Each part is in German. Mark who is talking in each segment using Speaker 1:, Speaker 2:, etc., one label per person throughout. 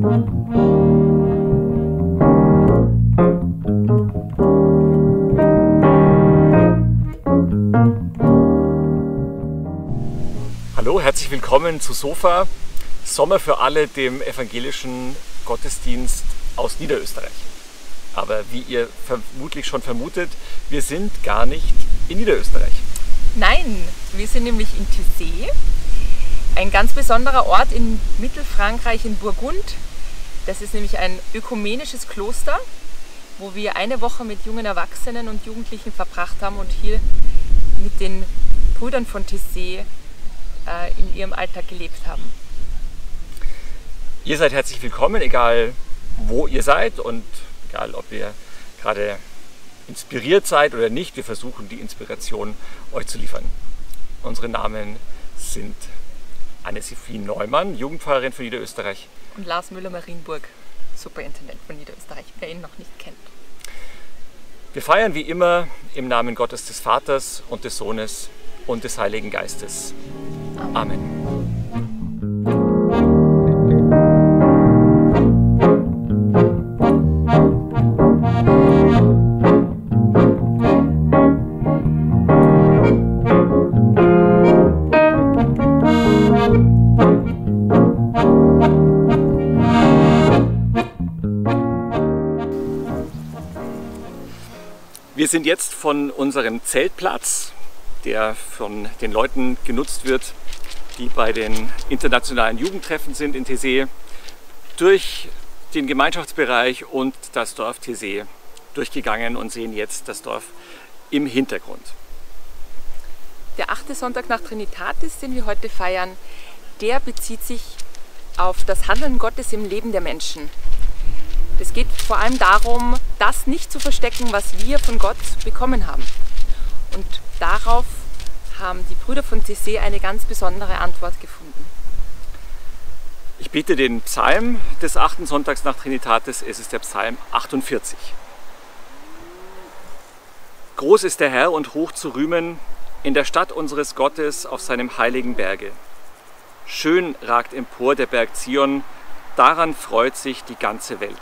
Speaker 1: Hallo, herzlich willkommen zu Sofa, Sommer für alle, dem evangelischen Gottesdienst aus Niederösterreich. Aber wie ihr vermutlich schon vermutet, wir sind gar nicht in Niederösterreich.
Speaker 2: Nein, wir sind nämlich in Taizé, ein ganz besonderer Ort in Mittelfrankreich in Burgund. Das ist nämlich ein ökumenisches Kloster, wo wir eine Woche mit jungen Erwachsenen und Jugendlichen verbracht haben und hier mit den Brüdern von Taizé in ihrem Alltag gelebt haben.
Speaker 1: Ihr seid herzlich willkommen, egal wo ihr seid und egal ob ihr gerade inspiriert seid oder nicht. Wir versuchen die Inspiration euch zu liefern. Unsere Namen sind Anne-Sophie Neumann, Jugendpfarrerin von Niederösterreich.
Speaker 2: Und Lars Müller-Marienburg, Superintendent von Niederösterreich, wer ihn noch nicht kennt.
Speaker 1: Wir feiern wie immer im Namen Gottes des Vaters und des Sohnes und des Heiligen Geistes. Amen. Wir sind jetzt von unserem Zeltplatz, der von den Leuten genutzt wird, die bei den internationalen Jugendtreffen sind in Taizé, durch den Gemeinschaftsbereich und das Dorf Taizé durchgegangen und sehen jetzt das Dorf im Hintergrund.
Speaker 2: Der 8. Sonntag nach Trinitatis, den wir heute feiern, der bezieht sich auf das Handeln Gottes im Leben der Menschen. Es geht vor allem darum, das nicht zu verstecken, was wir von Gott bekommen haben. Und darauf haben die Brüder von Taizé eine ganz besondere Antwort gefunden.
Speaker 1: Ich bete den Psalm des 8. Sonntags nach Trinitatis, es ist der Psalm 48. Groß ist der Herr und hoch zu rühmen in der Stadt unseres Gottes auf seinem heiligen Berge. Schön ragt empor der Berg Zion, daran freut sich die ganze Welt.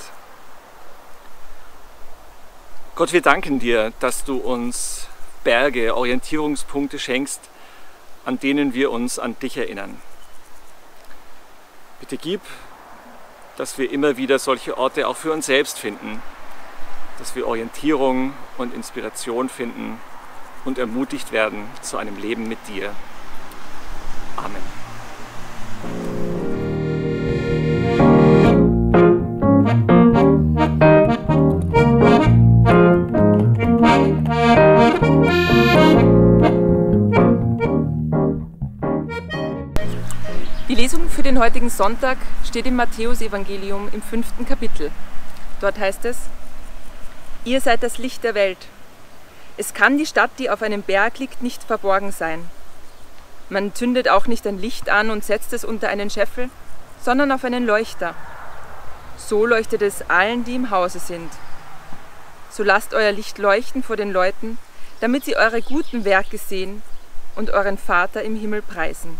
Speaker 1: Gott, wir danken dir, dass du uns Berge, Orientierungspunkte schenkst, an denen wir uns an dich erinnern. Bitte gib, dass wir immer wieder solche Orte auch für uns selbst finden, dass wir Orientierung und Inspiration finden und ermutigt werden zu einem Leben mit dir. Amen.
Speaker 2: Die Lesung für den heutigen Sonntag steht im Matthäus-Evangelium im 5. Kapitel. Dort heißt es: Ihr seid das Licht der Welt. Es kann die Stadt, die auf einem Berg liegt, nicht verborgen sein. Man zündet auch nicht ein Licht an und setzt es unter einen Scheffel, sondern auf einen Leuchter. So leuchtet es allen, die im Hause sind. So lasst euer Licht leuchten vor den Leuten, damit sie eure guten Werke sehen und euren Vater im Himmel preisen.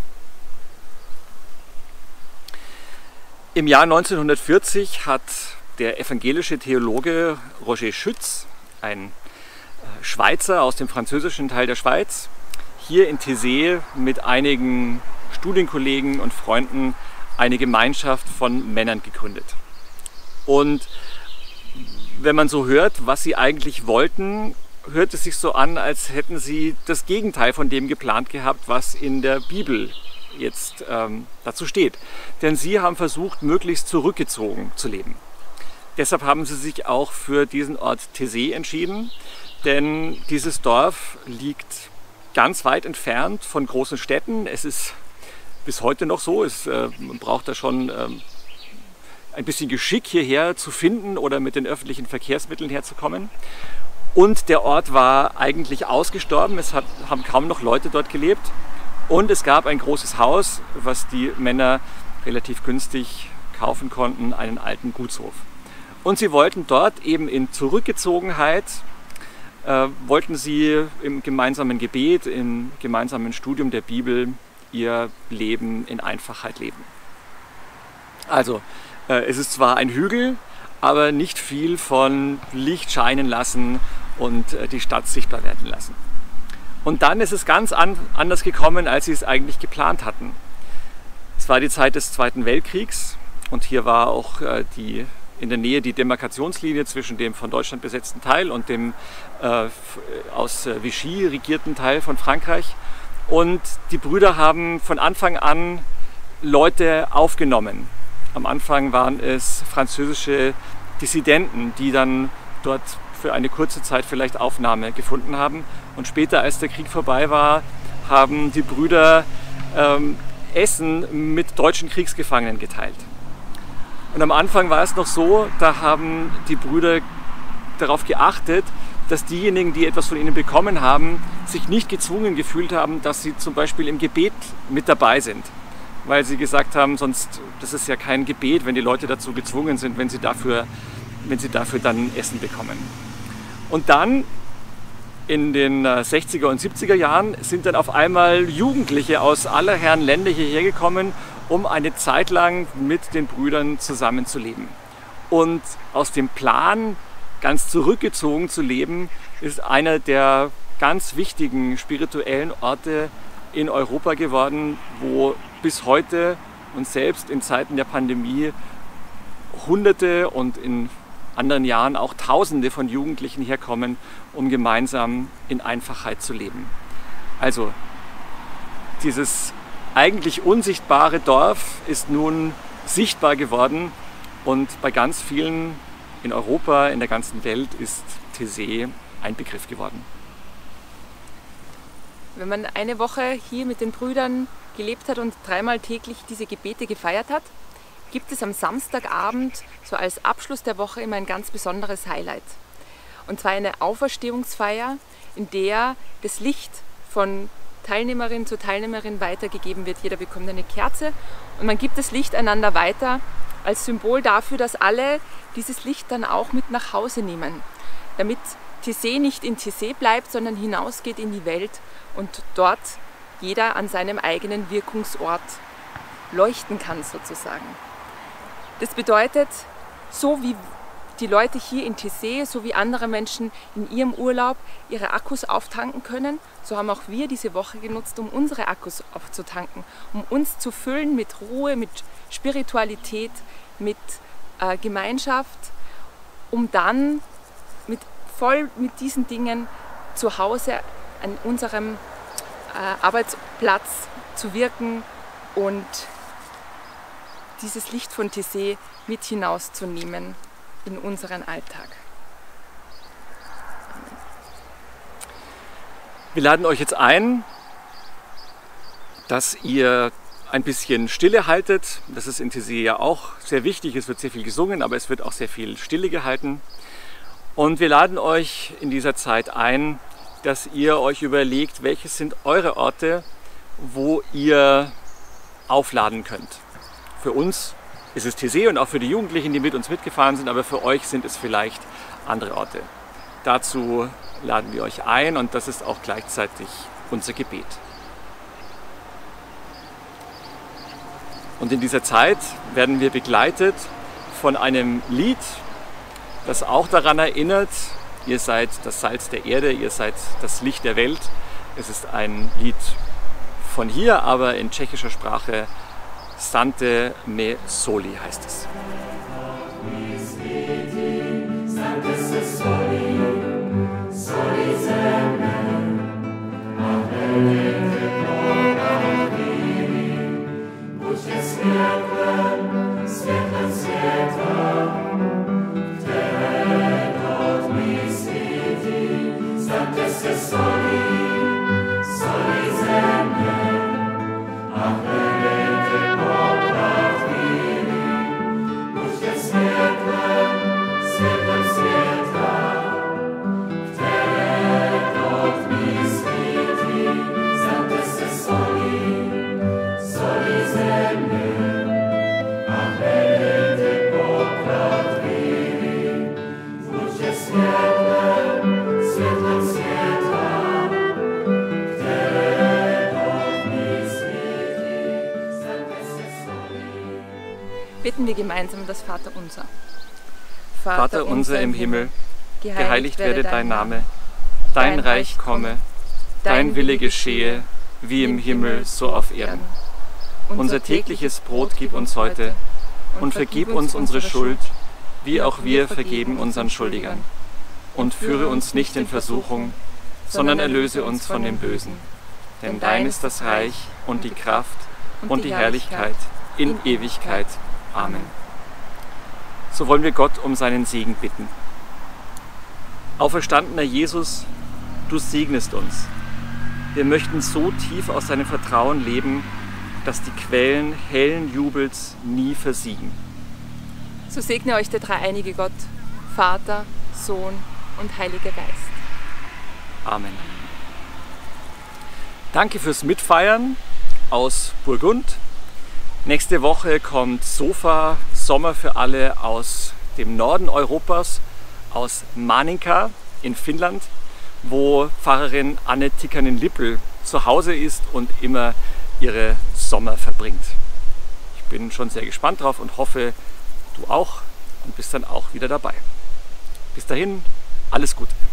Speaker 1: Im Jahr 1940 hat der evangelische Theologe Roger Schütz, ein Schweizer aus dem französischen Teil der Schweiz, hier in Taizé mit einigen Studienkollegen und Freunden eine Gemeinschaft von Männern gegründet. Und wenn man so hört, was sie eigentlich wollten, hört es sich so an, als hätten sie das Gegenteil von dem geplant gehabt, was in der Bibel jetzt dazu steht. Denn sie haben versucht, möglichst zurückgezogen zu leben. Deshalb haben sie sich auch für diesen Ort Taizé entschieden, denn dieses Dorf liegt ganz weit entfernt von großen Städten. Es ist bis heute noch so, man braucht da schon ein bisschen Geschick hierher zu finden oder mit den öffentlichen Verkehrsmitteln herzukommen. Und der Ort war eigentlich ausgestorben, haben kaum noch Leute dort gelebt. Und es gab ein großes Haus, was die Männer relativ günstig kaufen konnten, einen alten Gutshof. Und sie wollten dort eben in Zurückgezogenheit, wollten sie im gemeinsamen Gebet, im gemeinsamen Studium der Bibel ihr Leben in Einfachheit leben. Also es ist zwar ein Hügel, aber nicht viel von Licht scheinen lassen und die Stadt sichtbar werden lassen. Und dann ist es ganz anders gekommen, als sie es eigentlich geplant hatten. Es war die Zeit des Zweiten Weltkriegs und hier war auch in der Nähe die Demarkationslinie zwischen dem von Deutschland besetzten Teil und dem aus Vichy regierten Teil von Frankreich. Und die Brüder haben von Anfang an Leute aufgenommen. Am Anfang waren es französische Dissidenten, die dann dort für eine kurze Zeit vielleicht Aufnahme gefunden haben. Und später, als der Krieg vorbei war, haben die Brüder Essen mit deutschen Kriegsgefangenen geteilt. Und am Anfang war es noch so, da haben die Brüder darauf geachtet, dass diejenigen, die etwas von ihnen bekommen haben, sich nicht gezwungen gefühlt haben, dass sie zum Beispiel im Gebet mit dabei sind. Weil sie gesagt haben, sonst, das ist ja kein Gebet, wenn die Leute dazu gezwungen sind, wenn sie dafür dann Essen bekommen. Und dann in den 60er und 70er Jahren sind dann auf einmal Jugendliche aus aller Herren Länder hierher gekommen, um eine Zeit lang mit den Brüdern zusammenzuleben. Und aus dem Plan, ganz zurückgezogen zu leben, ist einer der ganz wichtigen spirituellen Orte in Europa geworden, wo bis heute und selbst in Zeiten der Pandemie Hunderte und in anderen Jahren auch Tausende von Jugendlichen herkommen, um gemeinsam in Einfachheit zu leben. Also dieses eigentlich unsichtbare Dorf ist nun sichtbar geworden und bei ganz vielen in Europa, in der ganzen Welt ist Taizé ein Begriff geworden.
Speaker 2: Wenn man eine Woche hier mit den Brüdern gelebt hat und dreimal täglich diese Gebete gefeiert hat, gibt es am Samstagabend so als Abschluss der Woche immer ein ganz besonderes Highlight. Und zwar eine Auferstehungsfeier, in der das Licht von Teilnehmerin zu Teilnehmerin weitergegeben wird. Jeder bekommt eine Kerze und man gibt das Licht einander weiter als Symbol dafür, dass alle dieses Licht dann auch mit nach Hause nehmen, damit Taizé nicht in Taizé bleibt, sondern hinausgeht in die Welt und dort jeder an seinem eigenen Wirkungsort leuchten kann sozusagen. Das bedeutet, so wie die Leute hier in Taizé, so wie andere Menschen in ihrem Urlaub ihre Akkus auftanken können, so haben auch wir diese Woche genutzt, um unsere Akkus aufzutanken, um uns zu füllen mit Ruhe, mit Spiritualität, mit Gemeinschaft, um dann voll mit diesen Dingen zu Hause an unserem Arbeitsplatz zu wirken und dieses Licht von Taizé mit hinauszunehmen in unseren Alltag.
Speaker 1: Wir laden euch jetzt ein, dass ihr ein bisschen Stille haltet. Das ist in Taizé ja auch sehr wichtig. Es wird sehr viel gesungen, aber es wird auch sehr viel Stille gehalten. Und wir laden euch in dieser Zeit ein, dass ihr euch überlegt, welche sind eure Orte, wo ihr aufladen könnt. Für uns ist es Taizé und auch für die Jugendlichen, die mit uns mitgefahren sind, aber für euch sind es vielleicht andere Orte. Dazu laden wir euch ein und das ist auch gleichzeitig unser Gebet. Und in dieser Zeit werden wir begleitet von einem Lied, das auch daran erinnert, ihr seid das Salz der Erde, ihr seid das Licht der Welt. Es ist ein Lied von hier, aber in tschechischer Sprache. Sante me soli heißt es.
Speaker 3: Amen.
Speaker 2: Beten wir gemeinsam das Vaterunser.
Speaker 1: Vater unser im Himmel, geheiligt werde dein Name, dein Reich komme, dein Wille geschehe, wie im Himmel, so auf Erden. Unser tägliches Brot gib uns heute und vergib uns unsere Schuld, wie auch wir vergeben unseren Schuldigern. Und führe uns nicht in Versuchung, sondern erlöse uns von dem Bösen. Denn dein ist das Reich und die Kraft und die Herrlichkeit in Ewigkeit. Amen. So wollen wir Gott um seinen Segen bitten. Auferstandener Jesus, du segnest uns. Wir möchten so tief aus deinem Vertrauen leben, dass die Quellen hellen Jubels nie versiegen.
Speaker 2: So segne euch der dreieinige Gott, Vater, Sohn und Heiliger Geist.
Speaker 1: Amen. Danke fürs Mitfeiern aus Burgund. Nächste Woche kommt Sofa Sommer für alle aus dem Norden Europas, aus Maninka in Finnland, wo Pfarrerin Anne Tikkanen-Lippel zu Hause ist und immer ihre Sommer verbringt. Ich bin schon sehr gespannt drauf und hoffe, du auch und bist dann auch wieder dabei. Bis dahin, alles Gute.